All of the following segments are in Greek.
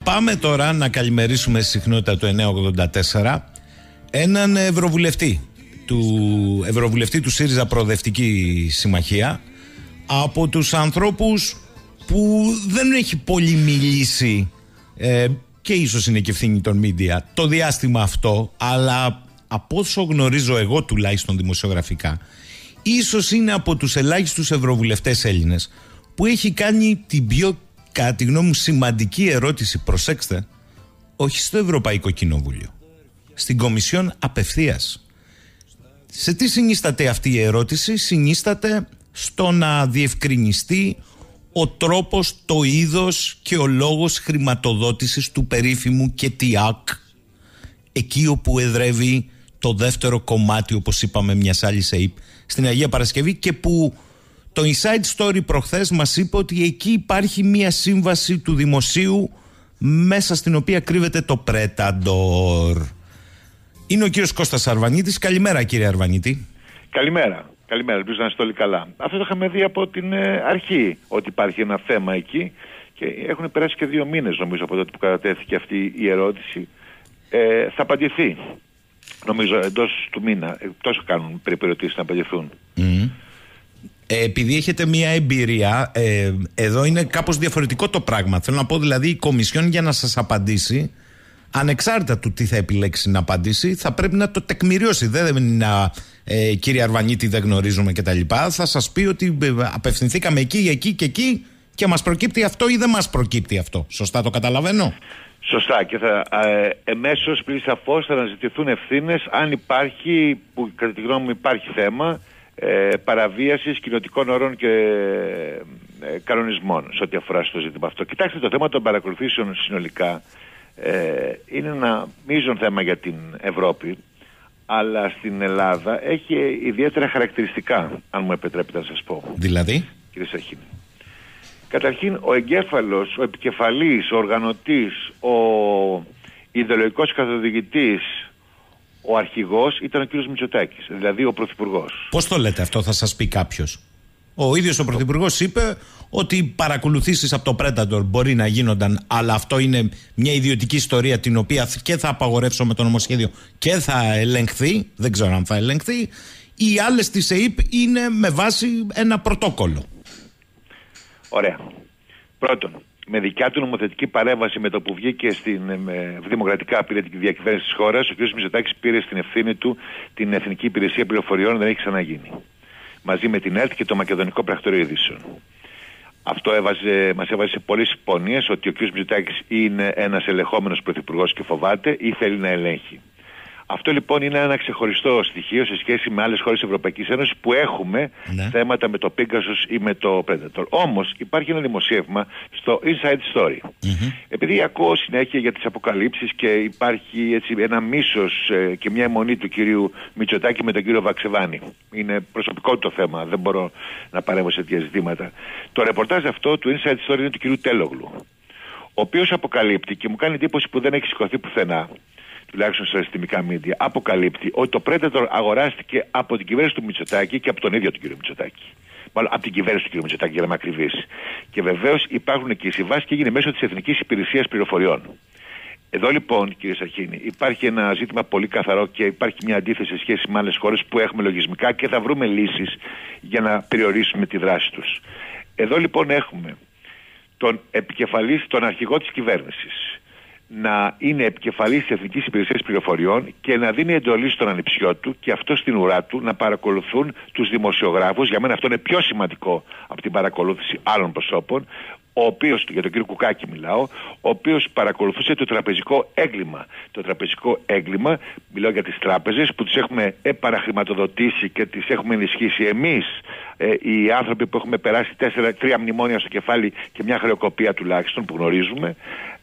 Πάμε τώρα να καλημερίσουμε στη συχνότητα του 984 έναν ευρωβουλευτή του ΣΥΡΙΖΑ Προοδευτική Συμμαχία, από τους ανθρώπους που δεν έχει πολύ μιλήσει και ίσως είναι και ευθύνη των μίντια το διάστημα αυτό, αλλά από όσο γνωρίζω εγώ τουλάχιστον δημοσιογραφικά, ίσως είναι από τους ελάχιστους ευρωβουλευτές Έλληνες που έχει κάνει την πιο, κατά τη γνώμη μου, σημαντική ερώτηση, προσέξτε, όχι στο Ευρωπαϊκό Κοινοβούλιο, στην Κομισιόν απευθείας. Σε τι συνίσταται αυτή η ερώτηση? Συνίσταται στο να διευκρινιστεί ο τρόπος, το είδος και ο λόγος χρηματοδότησης του περίφημου ΚΕΤΙΑΚ, εκεί όπου εδρεύει το δεύτερο κομμάτι, όπως είπαμε, μιας άλλης ΕΙΠ στην Αγία Παρασκευή, και που το Inside Story προχθές μας είπε ότι εκεί υπάρχει μια σύμβαση του δημοσίου μέσα στην οποία κρύβεται το Πρέταντορ. Είναι ο κύριος Κώστας Αρβανίτης. Καλημέρα, κύριε Αρβανίτη. Καλημέρα. Καλημέρα, ελπίζω να είστε όλοι καλά. Αυτό το είχαμε δει από την αρχή, ότι υπάρχει ένα θέμα εκεί, και έχουν περάσει και 2 μήνες νομίζω από τότε που κατατέθηκε αυτή η ερώτηση. Θα απαντηθεί, νομίζω, εντός του μήνα. Τόσο κάνουν περίπου ερωτήσεις να απαντηθούν. Επειδή έχετε μια εμπειρία, εδώ είναι κάπως διαφορετικό το πράγμα. Θέλω να πω, δηλαδή, η Κομισιόν για να σας απαντήσει, ανεξάρτητα του τι θα επιλέξει να απαντήσει, θα πρέπει να το τεκμηριώσει. Δεν είναι κύριε Αρβανίτη, δεν γνωρίζουμε κτλ. Θα σας πει ότι απευθυνθήκαμε εκεί και μας προκύπτει αυτό ή δεν μας προκύπτει αυτό. Σωστά το καταλαβαίνω? Σωστά, και θα εμέσως πριν σαφώς θα αναζητηθούν ευθύνες αν υπάρχει, που κατά τη γνώμη μου υπάρχει θέμα, παραβίασης κοινοτικών όρων και κανονισμών σε ό,τι αφορά στο ζήτημα αυτό. Κοιτάξτε, το θέμα των παρακολουθήσεων συνολικά είναι ένα μείζον θέμα για την Ευρώπη, αλλά στην Ελλάδα έχει ιδιαίτερα χαρακτηριστικά, αν μου επιτρέπετε να σας πω. Δηλαδή? Κύριε Σαχίνη, καταρχήν ο εγκέφαλος, ο επικεφαλής, ο οργανωτής, ο ιδεολογικός καθοδηγητής, ο αρχηγός ήταν ο κύριος Μητσοτάκης, δηλαδή ο πρωθυπουργός. Πώς το λέτε αυτό, θα σας πει κάποιος? Ο ίδιος ο πρωθυπουργός είπε ότι παρακολουθήσεις από το Predator μπορεί να γίνονταν, αλλά αυτό είναι μια ιδιωτική ιστορία την οποία και θα απαγορεύσω με το νομοσχέδιο και θα ελεγχθεί. Δεν ξέρω αν θα ελεγχθεί. Οι άλλες της ΕΙΠ είναι με βάση ένα πρωτόκολλο. Ωραία. Πρώτον, με δικιά του νομοθετική παρέμβαση, με το που βγήκε δημοκρατικά πήρε την διακυβέρνηση της χώρας, ο κ. Μητσοτάκης πήρε στην ευθύνη του την Εθνική Υπηρεσία Πληροφοριών, δεν έχει ξαναγίνει. Μαζί με την ΕΡΤ και το Μακεδονικό Πρακτορείο Ειδήσεων. Αυτό μας έβαζε σε πολλές συμφωνίες ότι ο κ. Μητσοτάκης είναι ένας ελεγχόμενος πρωθυπουργός και φοβάται ή θέλει να ελέγχει. Αυτό λοιπόν είναι ένα ξεχωριστό στοιχείο σε σχέση με άλλες χώρες της Ευρωπαϊκής Ένωσης που έχουμε θέματα με το Pegasus ή με το Predator. Όμως υπάρχει ένα δημοσίευμα στο Inside Story. Επειδή ακούω συνέχεια για τις αποκαλύψεις και υπάρχει έτσι ένα μίσος και μια αιμονή του κυρίου Μητσοτάκη με τον κύριο Βαξεβάνη. Είναι προσωπικό το θέμα, δεν μπορώ να παρέμβω σε τέτοια ζητήματα. Το ρεπορτάζ αυτό του Inside Story είναι του κυρίου Τέλογλου, ο οποίος αποκαλύπτει, και μου κάνει εντύπωση που δεν έχει σηκωθεί πουθενά, τουλάχιστον στα συστημικά μίντια, αποκαλύπτει ότι το Predator αγοράστηκε από την κυβέρνηση του Μητσοτάκη και από τον ίδιο τον κύριο Μητσοτάκη. Μάλλον από την κυβέρνηση του κύριου Μητσοτάκη, για να με ακριβείς. Και βεβαίως υπάρχουν και οι συμβάσεις και έγινε μέσω της Εθνικής Υπηρεσίας Πληροφοριών. Εδώ λοιπόν, κύριε Σαχίνη, υπάρχει ένα ζήτημα πολύ καθαρό και υπάρχει μια αντίθεση σε σχέση με άλλες χώρες που έχουμε λογισμικά και θα βρούμε λύσεις για να περιορίσουμε τη δράση τους. Εδώ λοιπόν έχουμε τον επικεφαλής, τον αρχηγό της κυβέρνησης, να είναι επικεφαλής της Εθνικής Υπηρεσίας Πληροφοριών και να δίνει εντολή στον ανιψιό του και αυτό στην ουρά του να παρακολουθούν τους δημοσιογράφους. Για μένα αυτό είναι πιο σημαντικό από την παρακολούθηση άλλων προσώπων, ο οποίος, για τον κύριο Κουκάκη μιλάω, ο οποίος παρακολουθούσε το τραπεζικό έγκλημα. Το τραπεζικό έγκλημα, μιλάω για τις τράπεζες που τις έχουμε παραχρηματοδοτήσει και τις έχουμε ενισχύσει εμείς, οι άνθρωποι που έχουμε περάσει 3 μνημόνια στο κεφάλι και μια χρεοκοπία τουλάχιστον που γνωρίζουμε,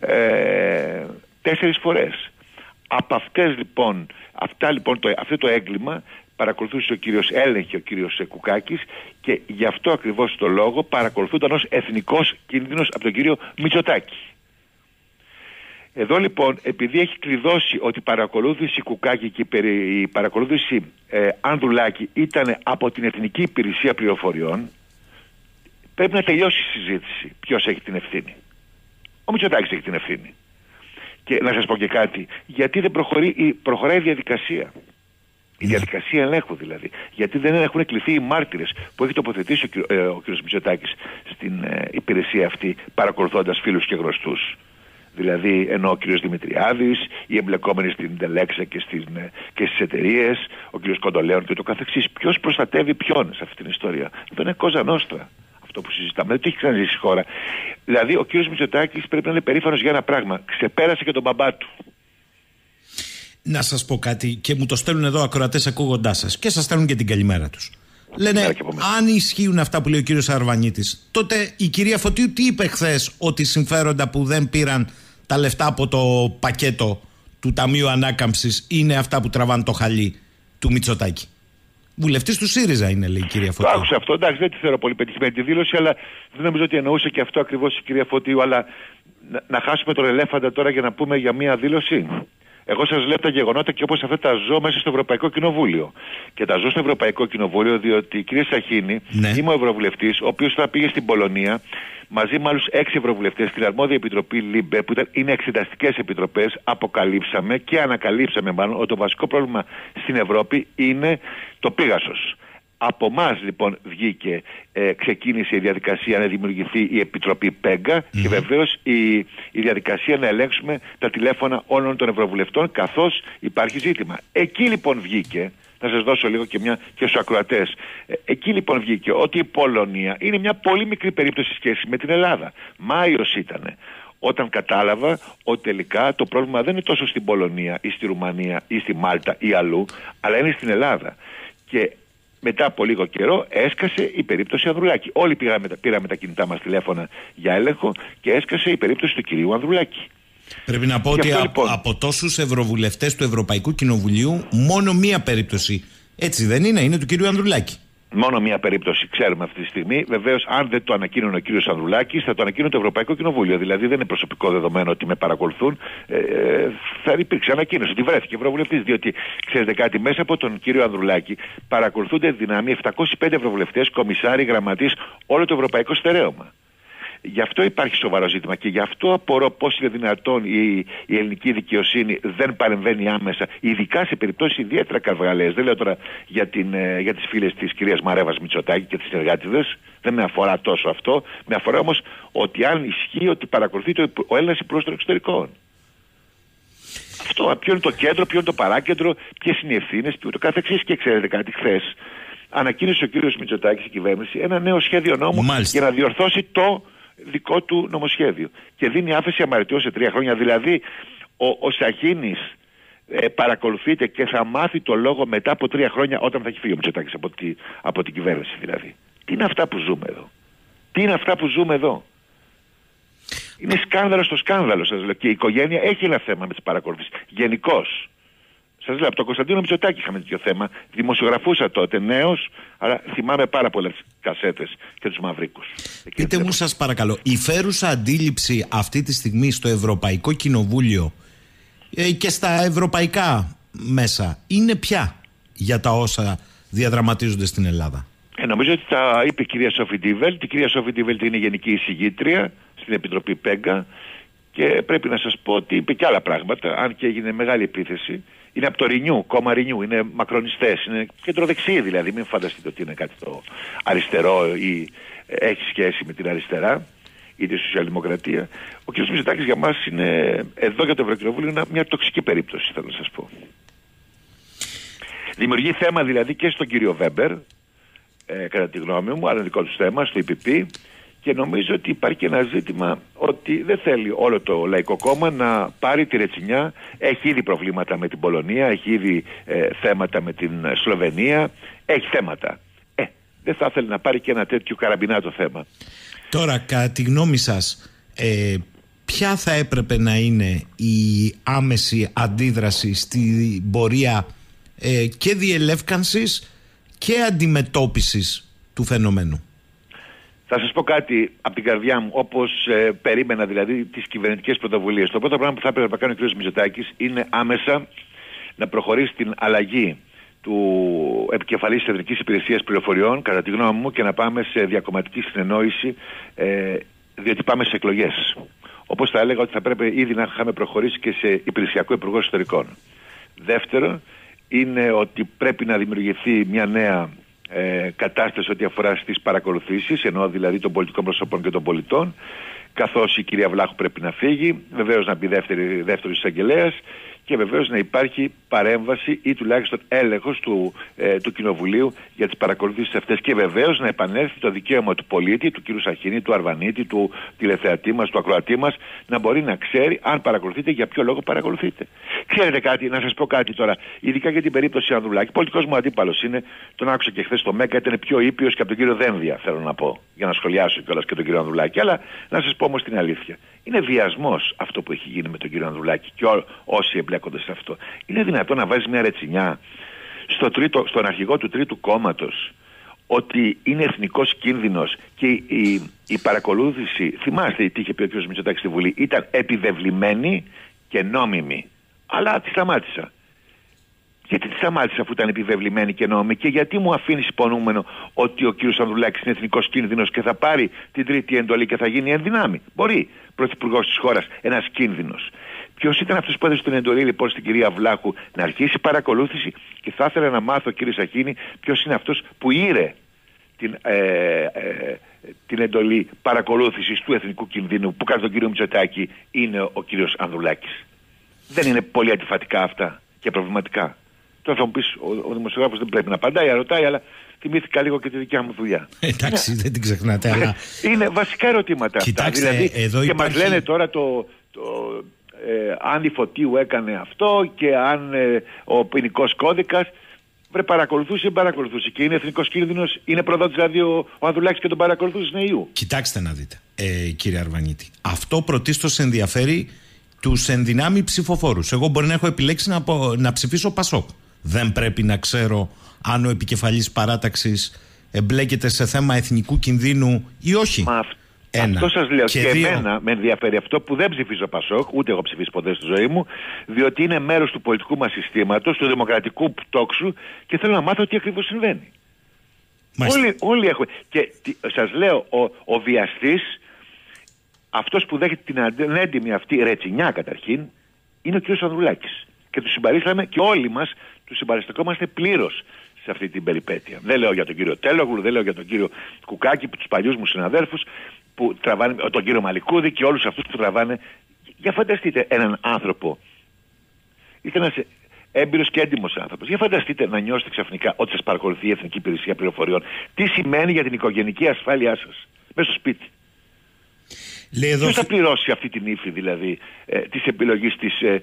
4 φορές. Από αυτές λοιπόν, αυτό το έγκλημα παρακολουθούσε ο κύριος Έλεγχη, ο κύριος Κουκάκης, και γι' αυτό ακριβώς το λόγο παρακολουθούνταν ως εθνικός κίνδυνος από τον κύριο Μητσοτάκη. Εδώ λοιπόν, επειδή έχει κλειδώσει ότι η παρακολούθηση Κουκάκη και η παρακολούθηση Ανδρουλάκη ήταν από την Εθνική Υπηρεσία Πληροφοριών, πρέπει να τελειώσει η συζήτηση. Ποιος έχει την ευθύνη? Ο Μητσοτάκης έχει την ευθύνη. Και να σας πω και κάτι, γιατί δεν προχωράει η διαδικασία. Η διαδικασία ελέγχου δηλαδή. Γιατί δεν έχουν κληθεί οι μάρτυρες που έχει τοποθετήσει ο κ. Μητσοτάκης στην υπηρεσία αυτή, παρακολουθώντας φίλους και γνωστούς. Δηλαδή, ενώ ο κ. Δημητριάδης, οι εμπλεκόμενοι στην Τελέξα και στις εταιρείες, ο κ. Κοντολέων και το καθεξής. Ποιος προστατεύει ποιον σε αυτή την ιστορία? Δεν είναι Κόζα Νόστρα αυτό που συζητάμε. Δεν το έχει ξαναζήσει η χώρα. Δηλαδή, ο κ. Μητσοτάκης πρέπει να είναι περήφανος για ένα πράγμα. Ξεπέρασε και τον μπαμπά του. Να σας πω κάτι, και μου το στέλνουν εδώ ακροατές ακούγοντάς σας, και σας στέλνουν και την καλημέρα τους. Λένε, αν ισχύουν αυτά που λέει ο κύριος Αρβανίτης, τότε η κυρία Φωτίου τι είπε χθες, ότι συμφέροντα που δεν πήραν τα λεφτά από το πακέτο του Ταμείου Ανάκαμψης είναι αυτά που τραβάνε το χαλί του Μητσοτάκη? Βουλευτής του ΣΥΡΙΖΑ είναι, λέει η κυρία Φωτίου. Το άκουσα αυτό, εντάξει, δεν τη θεωρώ πολύ πετυχημένη τη δήλωση, αλλά δεν νομίζω ότι εννοούσε και αυτό ακριβώς η κυρία Φωτίου. Αλλά να χάσουμε τον ελέφαντα τώρα για να πούμε για μία δήλωση. Εγώ σας λέω τα γεγονότα και όπως αυτά τα ζω μέσα στο Ευρωπαϊκό Κοινοβούλιο. Και τα ζω στο Ευρωπαϊκό Κοινοβούλιο διότι, κύριε Σαχίνη, είμαι ο Ευρωβουλευτής, ο οποίος θα πήγε στην Πολωνία μαζί με άλλους 6 Ευρωβουλευτές στην αρμόδια επιτροπή ΛΥΜΠΕ, που είναι εξεταστικές επιτροπές. Αποκαλύψαμε και ανακαλύψαμε μάλλον ότι το βασικό πρόβλημα στην Ευρώπη είναι το Πίγασος. Από εμάς λοιπόν βγήκε, ξεκίνησε η διαδικασία να δημιουργηθεί η Επιτροπή ΠΕΓΚΑ και βεβαίως η διαδικασία να ελέγξουμε τα τηλέφωνα όλων των Ευρωβουλευτών καθώς υπάρχει ζήτημα. Εκεί λοιπόν βγήκε, να σας δώσω λίγο και στους ακροατές, εκεί λοιπόν βγήκε ότι η Πολωνία είναι μια πολύ μικρή περίπτωση σχέση με την Ελλάδα. Μάιος ήτανε όταν κατάλαβα ότι τελικά το πρόβλημα δεν είναι τόσο στην Πολωνία ή στη Ρουμανία ή στη Μάλτα ή αλλού, αλλά είναι στην Ελλάδα. Και μετά από λίγο καιρό έσκασε η περίπτωση Ανδρουλάκη. Όλοι πήραμε τα κινητά μας τηλέφωνα για έλεγχο και έσκασε η περίπτωση του κυρίου Ανδρουλάκη. Πρέπει να πω ότι από τόσους ευρωβουλευτές του Ευρωπαϊκού Κοινοβουλίου μόνο μία περίπτωση, έτσι δεν είναι, είναι του κυρίου Ανδρουλάκη. Μόνο μία περίπτωση ξέρουμε αυτή τη στιγμή. Βεβαίως, αν δεν το ανακοίνωνε ο κύριος Ανδρουλάκης, θα το ανακοίνωνε το Ευρωπαϊκό Κοινοβούλιο. Δηλαδή, δεν είναι προσωπικό δεδομένο ότι με παρακολουθούν. Θα υπήρξε ανακοίνωση ότι βρέθηκε ευρωβουλευτής. Διότι, ξέρετε κάτι, μέσα από τον κύριο Ανδρουλάκη παρακολουθούνται δυνάμει 705 ευρωβουλευτές, κομισάροι, γραμματείς, όλο το ευρωπαϊκό στερέωμα. Γι' αυτό υπάρχει σοβαρό ζήτημα και γι' αυτό απορώ πώς είναι δυνατόν η ελληνική δικαιοσύνη δεν παρεμβαίνει άμεσα, ειδικά σε περιπτώσεις ιδιαίτερα καυγαλαίες. Δεν λέω τώρα για τις φίλες της κυρίας Μαρέβας Μητσοτάκη και τις συνεργάτηδες, δεν με αφορά τόσο αυτό. Με αφορά όμως ότι αν ισχύει ότι παρακολουθεί ο Έλληνας Υπουργός των Εξωτερικών. Αυτό, ποιο είναι το κέντρο, ποιο είναι το παράκεντρο, ποιες είναι οι ευθύνες, ποιο το καθεξής. Και ξέρετε κάτι, χθες ανακοίνωσε ο κύριος Μητσοτάκης, η κυβέρνηση, ένα νέο σχέδιο νόμου για να διορθώσει το δικό του νομοσχέδιο. Και δίνει άφεση αμαρτιών σε 3 χρόνια. Δηλαδή, ο Σαχίνης παρακολουθείται και θα μάθει το λόγο μετά από 3 χρόνια, όταν θα έχει φύγει ο Μητσοτάκης από την κυβέρνηση δηλαδή. Τι είναι αυτά που ζούμε εδώ? Τι είναι αυτά που ζούμε εδώ? Είναι σκάνδαλο στο σκάνδαλο, σας λέω. Και η οικογένεια έχει ένα θέμα με τις παρακολουθήσεις. Γενικώς. Σας λέω, από τον Κωνσταντίνο Μητσοτάκη είχαμε τέτοιο θέμα. Δημοσιογραφούσα τότε, νέος, αλλά θυμάμαι πάρα πολλές κασέτες και τους μαυρίκους. Πείτε μου, σας παρακαλώ, η φέρουσα αντίληψη αυτή τη στιγμή στο Ευρωπαϊκό Κοινοβούλιο και στα ευρωπαϊκά μέσα είναι ποια για τα όσα διαδραματίζονται στην Ελλάδα? Νομίζω ότι τα είπε η κυρία Σόφη Ντίβελτ. Η κυρία Σόφη Ντίβελτ είναι γενική εισηγήτρια στην Επιτροπή ΠΕΓΚΑ και πρέπει να σας πω ότι είπε και άλλα πράγματα, αν και έγινε μεγάλη επίθεση. Είναι από το Ρινιού, κόμμα Ρινιού, είναι μακρονιστές, είναι κεντροδεξιοί δηλαδή. Μην φανταστείτε ότι είναι κάτι το αριστερό ή έχει σχέση με την αριστερά ή τη σοσιαλδημοκρατία. Ο κ. Μητσοτάκης για μας είναι, εδώ για το Ευρωκοινοβούλιο, είναι μια τοξική περίπτωση, θέλω να σας πω. Δημιουργεί θέμα δηλαδή και στον κύριο Βέμπερ, κατά τη γνώμη μου, αλλά δικό του θέμα, στο ΙΠΠ. Και νομίζω ότι υπάρχει και ένα ζήτημα ότι δεν θέλει όλο το Λαϊκό Κόμμα να πάρει τη ρετσινιά. Έχει ήδη προβλήματα με την Πολωνία, έχει ήδη θέματα με την Σλοβενία, έχει θέματα. Δεν θα ήθελε να πάρει και ένα τέτοιο καραμπινάτο θέμα. Τώρα, κατά τη γνώμη σας, ποια θα έπρεπε να είναι η άμεση αντίδραση στην πορεία και διελεύκανσης και αντιμετώπισης του φαινομένου? Θα σας πω κάτι από την καρδιά μου, όπως περίμενα δηλαδή τις κυβερνητικές πρωτοβουλίες. Το πρώτο πράγμα που θα έπρεπε να κάνει ο κ. Μητσοτάκης είναι άμεσα να προχωρήσει στην αλλαγή του επικεφαλής της Εθνικής Υπηρεσίας Πληροφοριών, κατά τη γνώμη μου, και να πάμε σε διακομματική συνεννόηση, διότι πάμε σε εκλογές. όπως θα έλεγα ότι θα πρέπει ήδη να είχαμε προχωρήσει και σε υπηρεσιακό υπουργό εσωτερικών. Δεύτερο, είναι ότι πρέπει να δημιουργηθεί μια νέα κατάσταση ό,τι αφορά στις παρακολουθήσεις, ενώ δηλαδή των πολιτικών προσώπων και των πολιτών, καθώς η κυρία Βλάχου πρέπει να φύγει, βεβαίως να μπει δεύτερος εισαγγελέας και βεβαίως να υπάρχει παρέμβαση ή τουλάχιστον έλεγχος του Κοινοβουλίου για τις παρακολουθήσεις αυτές και βεβαίως να επανέλθει το δικαίωμα του πολίτη, του κ. Σαχίνη, του Αρβανίτη, του τηλεθεατή μας, του ακροατή μας, να μπορεί να ξέρει αν παρακολουθείτε, για ποιο λόγο παρακολουθείτε. Ξέρετε κάτι, να σας πω κάτι τώρα, ειδικά για την περίπτωση Ανδρουλάκη. Πολιτικός μου αντίπαλος είναι, τον άκουσα και χθες στο ΜΕΚΑ, ήταν πιο ήπιος και από τον κύριο Δένδια, θέλω να πω, για να σχολιάσω κιόλας και τον κύριο Ανδρουλάκη. Αλλά να σας πω όμως την αλήθεια. Είναι βιασμός αυτό που έχει γίνει με τον κύριο Ανδρουλάκη και όσοι εμπλέκονται σε αυτό. Είναι δυνατόν να βάζει μια ρετσινιά στον αρχηγό του τρίτου κόμματος ότι είναι εθνικός κίνδυνος και η παρακολούθηση, θυμάστε τι είχε πει ο κ. Μητσοτάκης στη Βουλή, ήταν επιβεβλημένη και νόμιμη. Αλλά τη σταμάτησα. Γιατί τη σταμάτησα αφού ήταν επιβεβλημένη και νόμιμη και γιατί μου αφήνει υπονοούμενο ότι ο κ. Ανδρουλάκης είναι εθνικός κίνδυνος και θα πάρει την τρίτη εντολή και θα γίνει εν δυνάμει. Μπορεί πρωθυπουργός της χώρας ένας κίνδυνος. Ποιος ήταν αυτός που έδωσε την εντολή λοιπόν στην κυρία Βλάχου να αρχίσει παρακολούθηση και θα ήθελα να μάθω κύριε Σαχίνη ποιος είναι αυτός που ήρε την εντολή παρακολούθησης του εθνικού κινδύνου που κατά τον κύριο Μητσοτάκη είναι ο κύριος Ανδρουλάκης. Δεν είναι πολύ αντιφατικά αυτά και προβληματικά. Τώρα θα μου πεις ο δημοσιογράφος δεν πρέπει να απαντάει, ρωτάει, αλλά θυμήθηκα λίγο και τη δικιά μου δουλειά. Εντάξει, δεν την ξεχνάτε, αλλά... Είναι βασικά ερωτήματα αυτά. Δηλαδή, εδώ και υπάρχει... μας λένε τώρα αν η Φωτίου έκανε αυτό και αν ο ποινικός κώδικας παρακολουθούσε ή παρακολουθούσε και είναι εθνικός κίνδυνος, είναι προδότης δηλαδή ο Ανδρουλάκης και τον παρακολουθούσε νεϊού. Κοιτάξτε να δείτε, κύριε Αρβανίτη, αυτό πρωτίστως ενδιαφέρει τους ενδυνάμει ψηφοφόρους. Εγώ μπορεί να έχω επιλέξει να ψηφίσω Πασόκ. Δεν πρέπει να ξέρω αν ο επικεφαλής παράταξης εμπλέκεται σε θέμα εθνικού κινδύνου ή όχι. Αυτό σας λέω. Και εμένα με ενδιαφέρει αυτό που δεν ψηφίζω Πασόκ, ούτε έχω ψηφίσει ποτέ στη ζωή μου, διότι είναι μέρος του πολιτικού μας συστήματος, του δημοκρατικού τόξου και θέλω να μάθω τι ακριβώς συμβαίνει. Όλοι έχουμε. Και σας λέω, ο βιαστής, αυτός που δέχεται την ανέντιμη αυτή ρετσινιά καταρχήν, είναι ο κ. Ανδρουλάκης. Και του συμπαρίσταμε και όλοι μας του συμπαριστακόμαστε πλήρως σε αυτή την περιπέτεια. Δεν λέω για τον κύριο Τέλογλου, δεν λέω για τον κύριο Κουκάκη, τους παλιούς μου συναδέλφους, που τραβάνε, τον κύριο Μαλικούδη και όλους αυτούς που τραβάνε. Για φανταστείτε έναν άνθρωπο, ήταν ένας έμπειρος και έντιμος άνθρωπος. Για φανταστείτε να νιώσετε ξαφνικά ότι σας παρακολουθεί η Εθνική Υπηρεσία Πληροφοριών. Τι σημαίνει για την οικογενική ασφάλειά σας μέσα στο σπίτι. Ποιος θα πληρώσει αυτή την ύφη δηλαδή της επιλογής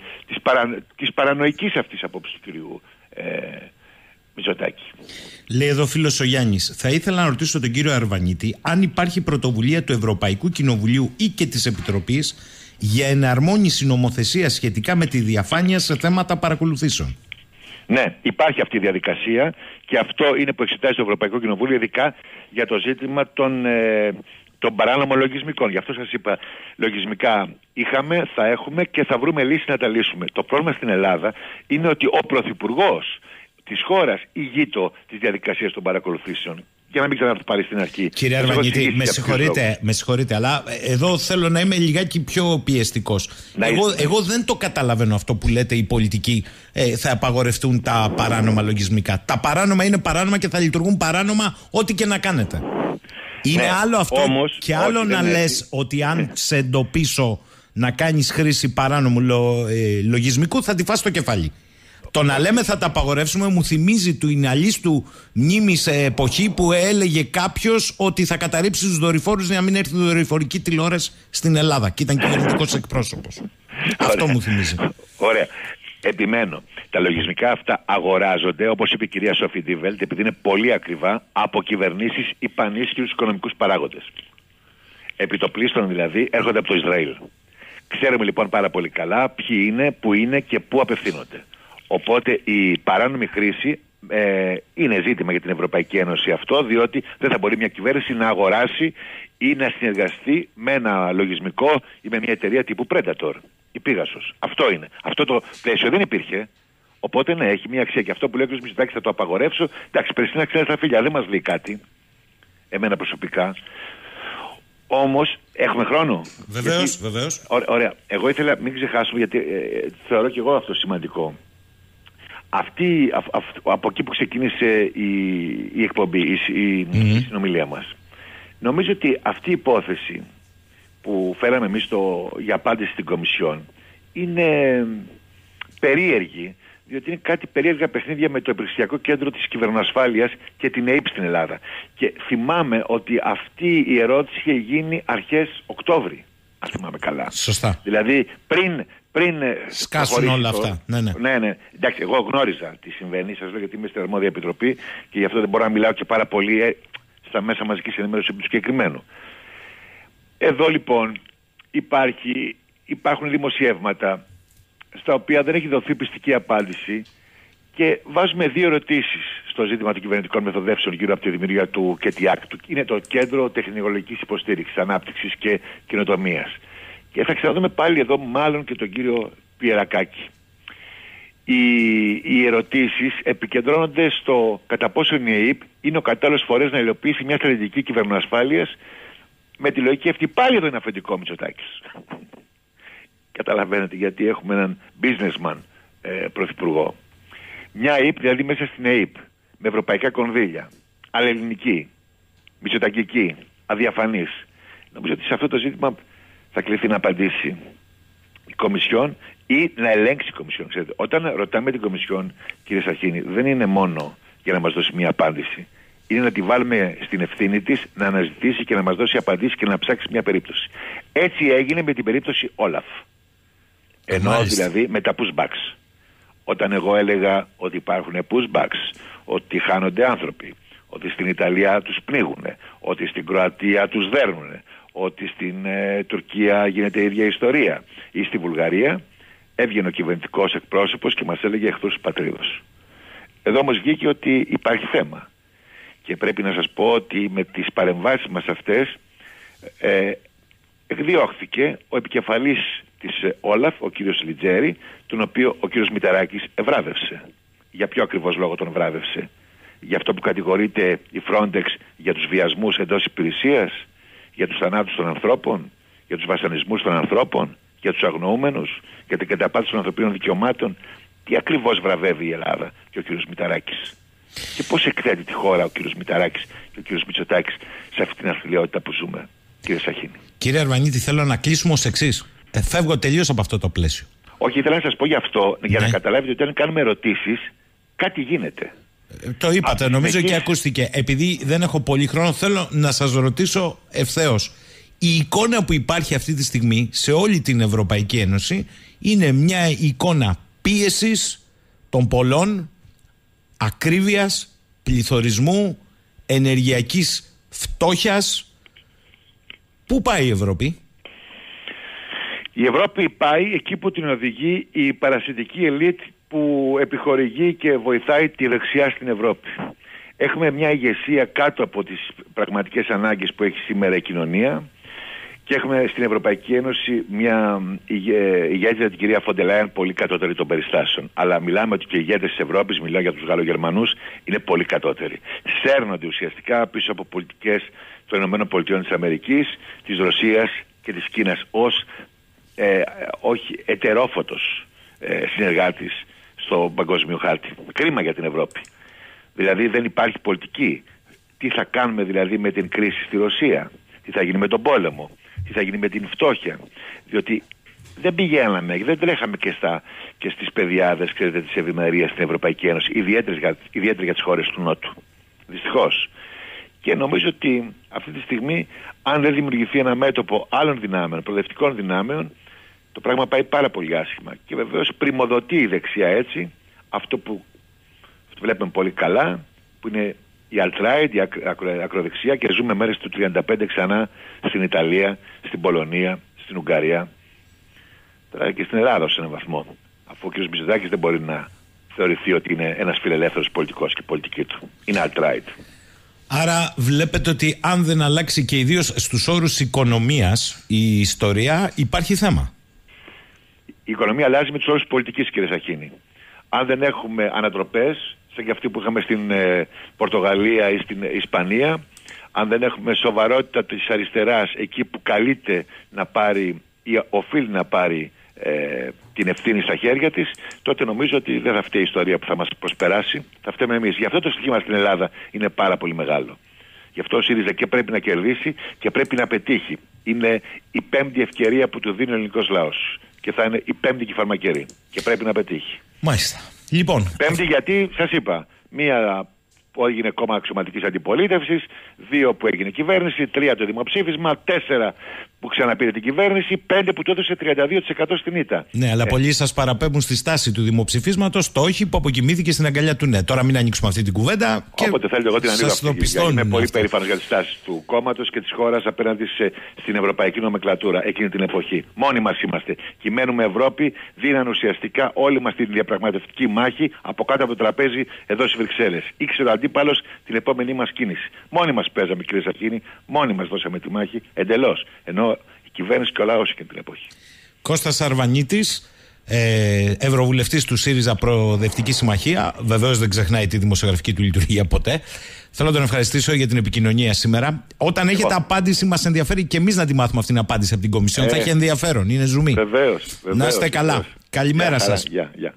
της παρανοϊκής αυτής απόψης του κυρίου Μητσοτάκη. Λέει εδώ φίλος ο Γιάννης, θα ήθελα να ρωτήσω τον κύριο Αρβανίτη αν υπάρχει πρωτοβουλία του Ευρωπαϊκού Κοινοβουλίου ή και της Επιτροπής για εναρμόνιση νομοθεσίας σχετικά με τη διαφάνεια σε θέματα παρακολουθήσεων. Ναι, υπάρχει αυτή η διαδικασία και αυτό είναι που εξετάζει το Ευρωπαϊκό Κοινοβούλιο, ειδικά για το ζήτημα των παράνομων λογισμικών. Γι' αυτό σας είπα, λογισμικά είχαμε, θα έχουμε και θα βρούμε λύση να τα λύσουμε. Το πρόβλημα στην Ελλάδα είναι ότι ο Πρωθυπουργός της χώρας ηγείτο της διαδικασίας των παρακολουθήσεων. Για να μην ξαναπάρει στην αρχή. Κύριε Αρβανίτη, με συγχωρείτε, αλλά εδώ θέλω να είμαι λιγάκι πιο πιεστικός. Εγώ δεν το καταλαβαίνω αυτό που λέτε οι πολιτικοί θα απαγορευτούν τα παράνομα λογισμικά. Τα παράνομα είναι παράνομα και θα λειτουργούν παράνομα ό,τι και να κάνετε. Είναι άλλο αυτό όμως, και άλλο να λες ότι αν σε εντοπίσω να κάνεις χρήση παράνομου λογισμικού θα τη φας στο κεφάλι. Το να λέμε θα τα απαγορεύσουμε μου θυμίζει του Ιναλίστου μνήμη σε εποχή που έλεγε κάποιος ότι θα καταρρύψει τους δορυφόρους για να μην έρθει δορυφορική τηλεόραση στην Ελλάδα και ήταν κυβερνητικός εκπρόσωπος. Αυτό μου θυμίζει. Ωραία. Επιμένω. Τα λογισμικά αυτά αγοράζονται, όπως είπε η κυρία Σόφι Ντίβελτ, επειδή είναι πολύ ακριβά από κυβερνήσεις ή πανίσχυρους οικονομικούς παράγοντες. Επιτοπλίστων δηλαδή έρχονται από το Ισραήλ. Ξέρουμε λοιπόν πάρα πολύ καλά ποιοι είναι, πού είναι και πού απευθύνονται. Οπότε η παράνομη χρήση είναι ζήτημα για την Ευρωπαϊκή Ένωση αυτό, διότι δεν θα μπορεί μια κυβέρνηση να αγοράσει ή να συνεργαστεί με ένα λογισμικό ή με μια εταιρεία τύπου Predator ή Pegasus. Αυτό είναι. Αυτό το πλαίσιο δεν υπήρχε. Οπότε ναι, έχει μια αξία. Και αυτό που λέει ο κ. Μητσοτάκης θα το απαγορεύσω. Εντάξει, Περιστίνα, ξέρεις τα φίλια, δεν μας λέει κάτι. Εμένα προσωπικά. Όμως έχουμε χρόνο. Βεβαίως. Ωραία. Εγώ ήθελα, μην ξεχάσουμε, γιατί θεωρώ και εγώ αυτό σημαντικό. Από εκεί που ξεκίνησε η εκπομπή, η συνομιλία μας, νομίζω ότι αυτή η υπόθεση που φέραμε εμείς για απάντηση στην Κομισιόν είναι περίεργη, διότι είναι κάτι περίεργα παιχνίδια με το Υπηρεσιακό Κέντρο της Κυβερνοασφάλειας και την ΑΕΠ στην Ελλάδα. Και θυμάμαι ότι αυτή η ερώτηση είχε γίνει αρχές Οκτώβρη, αν θυμάμαι καλά. Σωστά. Δηλαδή πριν σκάσουν όλα αυτά. Ναι. Εντάξει, εγώ γνώριζα τι συμβαίνει, σας λέω, γιατί είμαι στην αρμόδια επιτροπή και γι' αυτό δεν μπορώ να μιλάω και πάρα πολύ στα μέσα μαζικής ενημέρωσης του συγκεκριμένου. Εδώ λοιπόν υπάρχουν δημοσιεύματα στα οποία δεν έχει δοθεί πιστική απάντηση και βάζουμε δύο ερωτήσεις στο ζήτημα των κυβερνητικών μεθοδεύσεων γύρω από τη δημιουργία του ΚΕΤΙΑΚ. Είναι το Κέντρο Τεχνολογικής Υποστήριξης, Ανάπτυξης και Καινοτομίας. Και θα ξαναδούμε πάλι εδώ μάλλον και τον κύριο Πιερακάκη. Οι ερωτήσεις επικεντρώνονται στο κατά πόσο η ΑΕΠ είναι ο κατάλληλος φορέας να υλοποιήσει μια στρατηγική κυβερνοασφάλειας, με τη λογική αυτή πάλι εδώ είναι αφεντικό Μητσοτάκης. Καταλαβαίνετε γιατί έχουμε έναν businessman πρωθυπουργό. Μια ΑΕΠ δηλαδή μέσα στην ΑΕΠ, με ευρωπαϊκά κονδύλια, αλλελληνική, μητσοτακική, αδιαφανής. Νομίζω ότι σε αυτό το ζήτημα θα κληθεί να απαντήσει η Κομισιόν ή να ελέγξει η Κομισιόν. Ξέρετε, όταν ρωτάμε την Κομισιόν, κύριε Σαχίνη, δεν είναι μόνο για να μας δώσει μια απάντηση. Είναι να τη βάλουμε στην ευθύνη της να αναζητήσει και να μας δώσει απαντήσεις και να ψάξει μια περίπτωση. Έτσι έγινε με την περίπτωση Όλαφ. Ενώ δηλαδή με τα pushbacks. Όταν εγώ έλεγα ότι υπάρχουν pushbacks, ότι χάνονται άνθρωποι, ότι στην Ιταλία τους πνίγουν, ότι στην Κροατία τους δέρνουν, ότι στην Τουρκία γίνεται η ίδια ιστορία, ή στη Βουλγαρία, έβγαινε ο κυβερνητικός εκπρόσωπος και μας έλεγε εχθρούς της πατρίδος. Εδώ όμως βγήκε ότι υπάρχει θέμα. Και πρέπει να σας πω ότι με τις παρεμβάσεις μας αυτές εκδιώχθηκε ο επικεφαλής της Όλαφ, ο κύριος Λιτζέρη, τον οποίο ο κύριος Μητσοτάκης ευράβευσε. Για ποιο ακριβώς λόγο τον ευράβευσε? Για αυτό που κατηγορείται η Frontex για τους βιασμούς εντός υπηρεσίας, για τους θανάτους των ανθρώπων, για τους βασανισμούς των ανθρώπων, για τους αγνοούμενους, για την καταπάτηση των ανθρωπίνων δικαιωμάτων? Τι ακριβώς βραβεύει η Ελλάδα και ο κύριος Μητσοτάκης? Και πώς εκθέτει τη χώρα ο κύριος Μητσοτάκης και ο κύριος Μητσοτάκης σε αυτή την αθλειότητα που ζούμε, κύριε Σαχίνη? Κύριε Αρβανίτη, θέλω να κλείσουμε ως εξής. Φεύγω τελείως από αυτό το πλαίσιο. Όχι, ήθελα να σας πω γι' αυτό, για να καταλάβετε ότι όταν κάνουμε ερωτήσεις, κάτι γίνεται. Το είπατε, νομίζω και ακούστηκε. Επειδή δεν έχω πολύ χρόνο, θέλω να σας ρωτήσω ευθέως. Η εικόνα που υπάρχει αυτή τη στιγμή σε όλη την Ευρωπαϊκή Ένωση είναι μια εικόνα πίεσης των πολλών, ακρίβειας, πληθωρισμού, ενεργειακής φτώχειας. Πού πάει η Ευρώπη? Η Ευρώπη πάει εκεί που την οδηγεί η παρασιτική ελίτ που επιχορηγεί και βοηθάει τη δεξιά στην Ευρώπη. Έχουμε μια ηγεσία κάτω από τις πραγματικές ανάγκες που έχει σήμερα η κοινωνία και έχουμε στην Ευρωπαϊκή Ένωση μια ηγέτητα, την κυρία Φοντερ Λάιεν, πολύ κατώτερη των περιστάσεων. Αλλά μιλάμε ότι και οι ηγέτες της Ευρώπης, μιλάω για τους Γαλλογερμανούς, είναι πολύ κατώτεροι. Σέρνονται ουσιαστικά πίσω από πολιτικές των ΗΠΑ, της Ρωσίας και της Κίνας ως όχι ετερόφωτος συνεργάτης στο παγκόσμιο χάρτη. Κρίμα για την Ευρώπη. Δηλαδή δεν υπάρχει πολιτική. Τι θα κάνουμε δηλαδή με την κρίση στη Ρωσία? Τι θα γίνει με τον πόλεμο? Τι θα γίνει με την φτώχεια? Διότι δεν πηγαίναμε, δεν τρέχαμε και στις παιδιάδες, ξέρετε, της ευημερίας στην Ευρωπαϊκή Ένωση, ιδιαίτερα για τις χώρες του Νότου. Δυστυχώς. Και νομίζω ότι αυτή τη στιγμή, αν δεν δημιουργηθεί ένα μέτωπο άλλων δυνάμεων, προοδευτικών δυνάμεων, το πράγμα πάει πάρα πολύ άσχημα. Και βεβαίως πριμοδοτεί η δεξιά έτσι αυτό που βλέπουμε πολύ καλά, που είναι η alt-right, η ακροδεξιά, και ζούμε μέρες του 35 ξανά στην Ιταλία, στην Πολωνία, στην Ουγγαρία, τώρα και στην Ελλάδα σε έναν βαθμό. Αφού ο κ. Μητσοτάκης δεν μπορεί να θεωρηθεί ότι είναι ένας φιλελεύθερος πολιτικός και η πολιτική του είναι alt-right. Άρα βλέπετε ότι αν δεν αλλάξει και ιδίως στους όρους οικονομίας η ιστορία, υπάρχει θέμα. Η οικονομία αλλάζει με τους όρους πολιτικής, κύριε Σαχίνη. Αν δεν έχουμε ανατροπές, σαν και αυτή που είχαμε στην Πορτογαλία ή στην Ισπανία, αν δεν έχουμε σοβαρότητα της αριστεράς εκεί που καλείται να πάρει ή οφείλει να πάρει την ευθύνη στα χέρια της, τότε νομίζω ότι δεν θα φταίει η ιστορία που θα μας προσπεράσει, θα φταίμε εμείς. Γι' αυτό το στοίχημα στην Ελλάδα είναι πάρα πολύ μεγάλο. Γι' αυτό ο ΣΥΡΙΖΑ και πρέπει να κερδίσει και πρέπει να πετύχει. Είναι η πέμπτη ευκαιρία που του δίνει ο ελληνικός λαός. Και θα είναι η πέμπτη κυφαρμακερή. Και πρέπει να πετύχει. Μάλιστα. Λοιπόν. Πέμπτη γιατί, σας είπα, μία που έγινε κόμμα αξιωματικής αντιπολίτευσης, 2 που έγινε κυβέρνηση, 3 το δημοψήφισμα, 4 που ξαναπήρε την κυβέρνηση, 5 που το έδωσε 32% στην ήττα. Ναι, αλλά πολλοί σας παραπέμπουν στη στάση του δημοψηφίσματος, το όχι που αποκοιμήθηκε στην αγκαλιά του ναι. Τώρα μην ανοίξουμε αυτή την κουβέντα. Όποτε θέλετε, εγώ την ανοίγω αυτή. Είμαι πολύ περήφανος για τις στάσεις του κόμματος και της χώρας απέναντι στην ευρωπαϊκή νομεκλατούρα εκείνη την εποχή. Μόνοι μας είμαστε. Κειμένουμε Ευρώπη, δίναν ουσιαστικά όλη μας την διαπραγματευτική μάχη από κάτω από το τραπέζι εδώ στις Βρυξέλλες. Ήξερε ο αντίπαλος την επόμενή μας κίνηση. Μόνοι μας παίζαμε, κύριε Σαχίνη, μόνοι μας δώσαμε τη μάχη εντελώς. Ενώ η κυβέρνηση και ο λαός εκείνη την εποχή. Κώστας Αρβανίτης, ευρωβουλευτής του ΣΥΡΙΖΑ Προοδευτική Συμμαχία, βεβαίως δεν ξεχνάει τη δημοσιογραφική του λειτουργία ποτέ. Θέλω να τον ευχαριστήσω για την επικοινωνία σήμερα. Όταν έχετε απάντηση, μας ενδιαφέρει και εμείς να τη μάθουμε αυτήν την απάντηση από την Κομισιόν. Θα έχει ενδιαφέρον. Είναι ζουμί. Βεβαίως. Να είστε καλά. Καλημέρα σας.